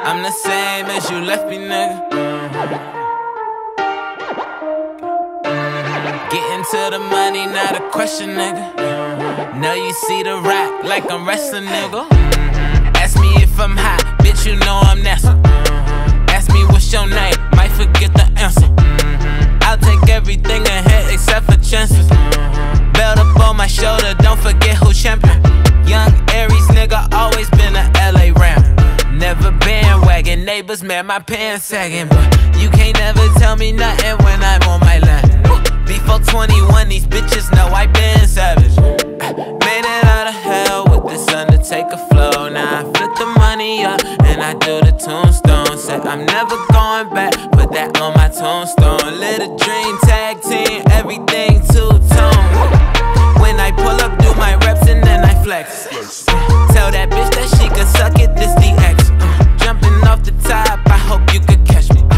I'm the same as you left me, nigga. Getting to the money, not a question, nigga. Now you see the rap like I'm wrestling, nigga. Ask me if I'm hot, bitch, you know I'm nasty. Ask me what's your name, might forget the answer. I'll take everything ahead except for chances. Belt up on my shoulder, don't forget who champion. Young Aries nigga, always been a LA Ram. Never bandwagon, neighbors, man, my pants sagging. But you can't never tell me nothing when I'm on my land. Before 21, these bitches know I been savage. Made it out of hell with this Undertaker flow. Now I flip the money up and I do the tombstone. Said I'm never going back, put that on my tombstone. Lit a dream, tag team, everything two-tone. When I pull up, do my reps and then I flex. Tell that bitch that she can suck it, this DX. Jumping off the top, I hope you could catch me.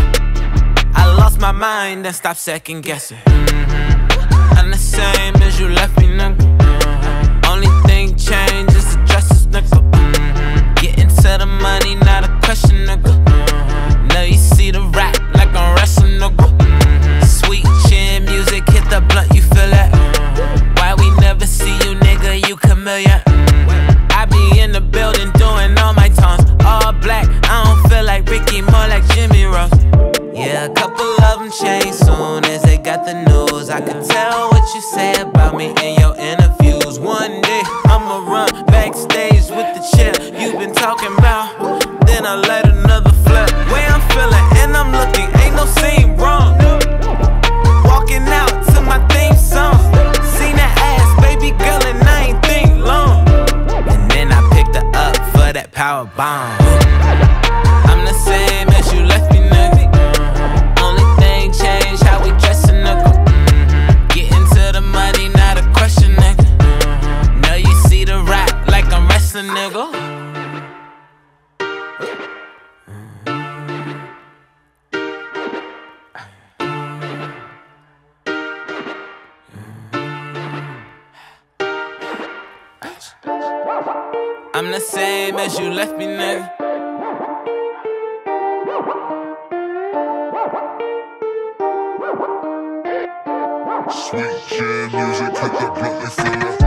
I lost my mind and stopped second guessing. I'm the same as you left me, nigga. Only thing changed is the dresses, nigga. Getting to the money, not a question, nigga. Now you see the rap like I'm wrestling, nigga. Sweet chin music, hit the blunt, you feel that? Why we never see you, nigga, you chameleon. I be in the building doing all my tones. All black, I don't feel like Ricky, more like Jimmy Rose. Yeah, a couple of them changed soon as they got the news. I could tell what you say about me in your interviews. One day, I'ma run backstage with the chair you've been talking about. Then I let another flip. Way I'm feeling and I'm looking, ain't no scene wrong. Walking out to my theme song. Seen that ass, baby girl, and I ain't think long. And then I picked her up for that power bomb. I'm the same as you left me, nigga. Only thing changed how we dressin', nigga. Getting to the money, not a question, nigga. Now you see the rap like I'm wrestling, nigga. I'm the same as you left me, nigga. Sweet jam music, hit the blunt, you feel that?